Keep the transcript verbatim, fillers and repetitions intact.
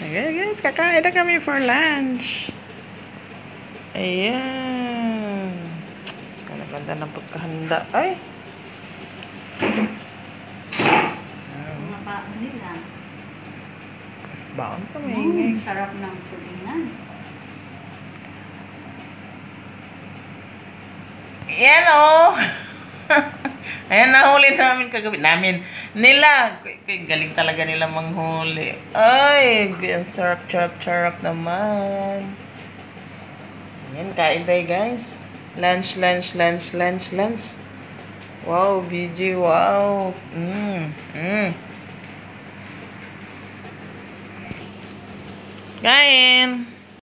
Ayan guys, kakain na kami for lunch. Ayan. So, naganda ng pagkahanda. Ay! Mga baon nila. Baon pa may Mm, ingay. sarap ng tulingan. Yan o! Ayan, nahuli namin kagabi. Namin. Nila. Kay, galing talaga nila manghuli. Ay, ang sarap, charap, charap naman. Ayan, kain tayo guys. Lunch, lunch, lunch, lunch, lunch. Wow, B J, wow. Mm, mm. Kain.